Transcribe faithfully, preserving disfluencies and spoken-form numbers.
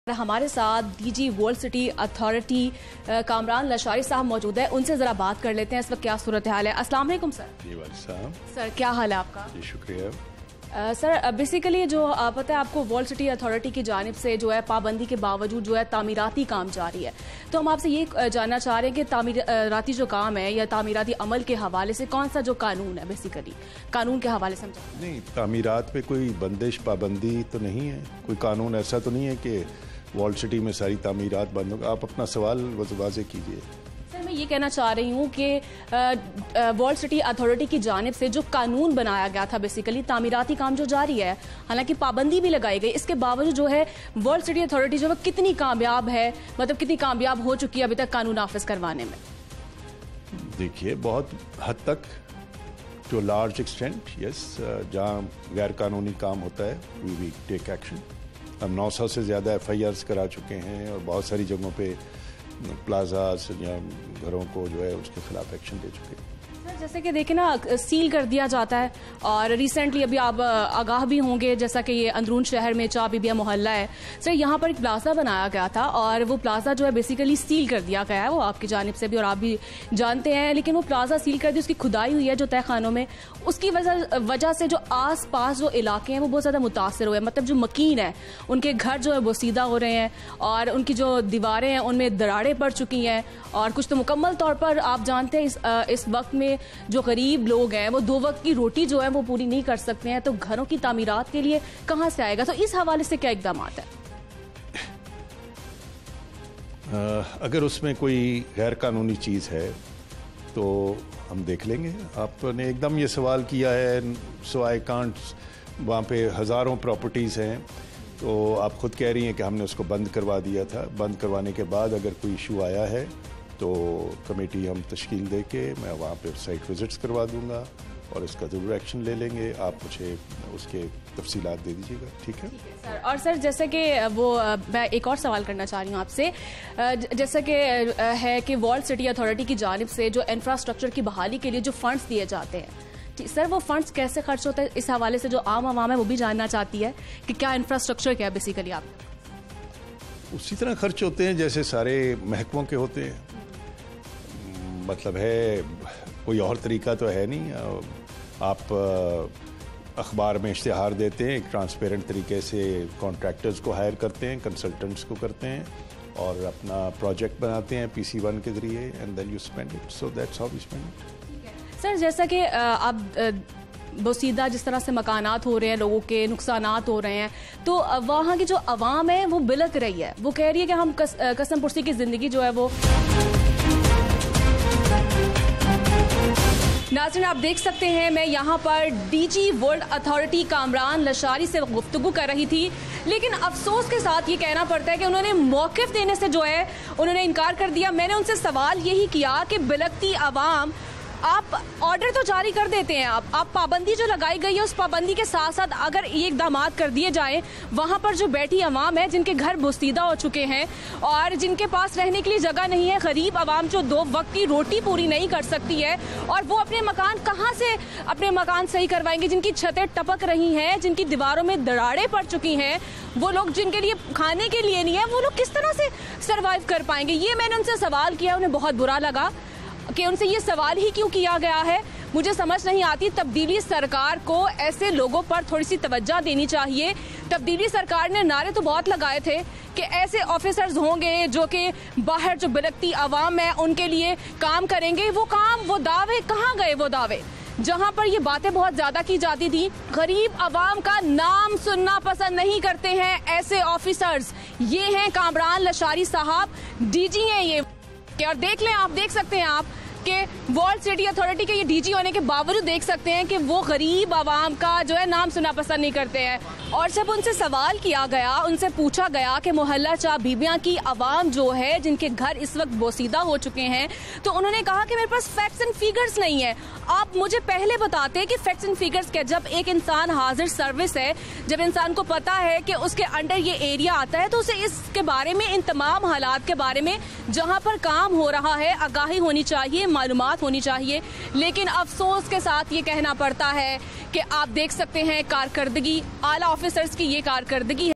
हमारे साथ DG world city authority Kamran Lashari साहब मौजूद है, उनसे जरा बात कर लेते हैं इस वक्त क्या सूरत हाल है। अस्सलाम वालेकुम सर। जी वालेकुम। सर क्या हाल है आपका? जी शुक्रिया। Uh, सर बेसिकली जो uh, पता है आपको वर्ल्ड सिटी अथॉरिटी की जानिब से जो है पाबंदी के बावजूद जो है तामीराती काम जारी है, तो हम आपसे ये uh, जानना चाह रहे हैं कि तामीराती जो काम है या तामीराती अमल के हवाले से कौन सा जो कानून है, बेसिकली कानून के हवाले से समझा। नहीं, तामीरात पे कोई बंदिश पाबंदी तो नहीं है, कोई कानून ऐसा तो नहीं है कि वर्ल्ड सिटी में सारी तामीरात बंद होगा। आप अपना सवाल वाज़े कीजिए। सर मैं ये कहना चाह रही हूँ कि वर्ल्ड सिटी अथॉरिटी की जानिब से जो कानून बनाया गया था, बेसिकली तामीराती काम जो जारी है, हालांकि पाबंदी भी लगाई गई, इसके बावजूद जो है वर्ल्ड सिटी अथॉरिटी जो है कितनी कामयाब है, मतलब कितनी कामयाब हो चुकी है अभी तक कानून नाफिज करवाने में? देखिए बहुत हद तक, टू लार्ज एक्सटेंट यस, जहाँ गैर कानूनी काम होता है वी वी टेक एक्शन। हम नौ सौ से ज़्यादा एफ आई आर्स करा चुके हैं और बहुत सारी जगहों पे प्लाजास या घरों को जो है उसके खिलाफ एक्शन ले चुके हैं। सर जैसे कि देखें ना, सील कर दिया जाता है और रिसेंटली अभी आप आगाह भी होंगे, जैसा कि ये अंदरून शहर में चा बीबिया मोहल्ला है सर, यहाँ पर एक प्लाजा बनाया गया था और वो प्लाजा जो है बेसिकली सील कर दिया गया है, वो आपकी जानिब से भी और आप भी जानते हैं। लेकिन वो प्लाजा सील कर दी, उसकी खुदाई हुई है जो तय खानों में, उसकी वजह वजह से जो आस पास जो इलाके हैं वो बहुत ज़्यादा मुतासर हुए, मतलब जो मकीन है उनके घर जो है वो सीधा हो रहे हैं और उनकी जो दीवारें हैं उनमें दरारें पड़ चुकी हैं और कुछ तो मुकम्मल तौर पर आप जानते हैं इस, इस वक्त में जो गरीब लोग हैं वो दो वक्त की रोटी जो है वो पूरी नहीं कर सकते हैं, तो घरों की तामीरात के लिए कहाँ से आएगा? तो इस हवाले से क्या इकदाम है? आ, अगर उसमें कोई गैर कानूनी चीज़ है तो हम देख लेंगे। आपने एकदम ये सवाल किया है, सो आई कांट, वहाँ पे हज़ारों प्रॉपर्टीज़ हैं, तो आप खुद कह रही हैं कि हमने उसको बंद करवा दिया था। बंद करवाने के बाद अगर कोई इशू आया है तो कमेटी हम तश्कील दे के मैं वहाँ पे साइट विजिट्स करवा दूंगा और इसका जरूर एक्शन ले लेंगे। आप मुझे उसके तफसीलात दे दीजिएगा, ठीक है? ठीक है सर। और सर जैसे कि वो मैं एक और सवाल करना चाह रही हूँ आपसे, जैसे कि है कि वर्ल्ड सिटी अथॉरिटी की जानिब से जो इंफ्रास्ट्रक्चर की बहाली के लिए जो फंड्स दिए जाते हैं, सर वो फंड्स कैसे खर्च होता है? इस हवाले से जो आम आवाम है वो भी जानना चाहती है कि क्या इंफ्रास्ट्रक्चर क्या है बेसिकली आप? उसी तरह खर्च होते हैं जैसे सारे महकमों के होते हैं, मतलब है कोई और तरीका तो है नहीं। आप अखबार में इश्तिहार देते हैं, एक ट्रांसपेरेंट तरीके से कॉन्ट्रैक्टर्स को हायर करते हैं, कंसल्टेंट्स को करते हैं और अपना प्रोजेक्ट बनाते हैं पी सी वन के जरिए and then you spend it, so that's how we spend it. Sir जैसा कि आप बोसीदा जिस तरह से मकानात हो रहे हैं, लोगों के नुकसानात हो रहे हैं, तो वहाँ की जो आवाम है वो बिलक रही है, वो कह रही है कि हम कस, कसम पुर्सी की जिंदगी जो है वो। नाज़रीन आप देख सकते हैं, मैं यहाँ पर DG world authority Kamran Lashari से गुफ्तगू कर रही थी, लेकिन अफसोस के साथ ये कहना पड़ता है कि उन्होंने मौक़िफ़ देने से जो है उन्होंने इनकार कर दिया। मैंने उनसे सवाल यही किया कि बिलकती आवाम, आप ऑर्डर तो जारी कर देते हैं, आप आप पाबंदी जो लगाई गई है उस पाबंदी के साथ साथ अगर ये इकदाम कर दिए जाएं, वहाँ पर जो बैठी आवाम है जिनके घर बुस्तीदा हो चुके हैं और जिनके पास रहने के लिए जगह नहीं है, गरीब आवाम जो दो वक्त की रोटी पूरी नहीं कर सकती है, और वो अपने मकान कहाँ से अपने मकान सही करवाएंगे? जिनकी छतें टपक रही हैं, जिनकी दीवारों में दरारें पड़ चुकी हैं, वो लोग जिनके लिए खाने के लिए नहीं है, वो लोग किस तरह से सर्वाइव कर पाएंगे? ये मैंने उनसे सवाल किया, उन्हें बहुत बुरा लगा कि उनसे ये सवाल ही क्यों किया गया है। मुझे समझ नहीं आती, तब्दीली सरकार को ऐसे लोगों पर थोड़ी सी तवज्जो देनी चाहिए। तब्दीली सरकार ने नारे तो बहुत लगाए थे कि ऐसे ऑफिसर्स होंगे जो कि बाहर जो बिलकती आवाम है उनके लिए काम करेंगे। वो काम, वो दावे कहाँ गए? वो दावे जहाँ पर ये बातें बहुत ज्यादा की जाती थी, गरीब आवाम का नाम सुनना पसंद नहीं करते हैं ऐसे ऑफिसर्स। ये हैं कामरान लशारी साहब, डीजी हैं ये। और देख लें, आप देख सकते हैं आप कि वर्ल्ड सिटी अथॉरिटी के ये डीजी होने के बावजूद देख सकते हैं कि वो गरीब आवाम का जो है नाम सुनना पसंद नहीं करते हैं। और जब उनसे सवाल किया गया, उनसे पूछा गया कि मोहल्ला चा बीबियां की आवाम जो है जिनके घर इस वक्त बोसीदा हो चुके हैं, तो उन्होंने कहा कि मेरे पास फैक्ट्स एंड फिगर्स नहीं है। आप मुझे पहले बताते कि फैक्ट्स एंड फिगर्स क्या? जब एक इंसान हाजिर सर्विस है, जब इंसान को पता है कि उसके अंडर ये एरिया आता है, तो उसे इसके बारे में, इन तमाम हालात के बारे में जहाँ पर काम हो रहा है आगाही होनी चाहिए, मालूमात होनी चाहिए। लेकिन अफसोस के साथ ये कहना पड़ता है कि आप देख सकते हैं कारकर्दगी, आला ऑफिसर्स की ये कारकर्दगी है।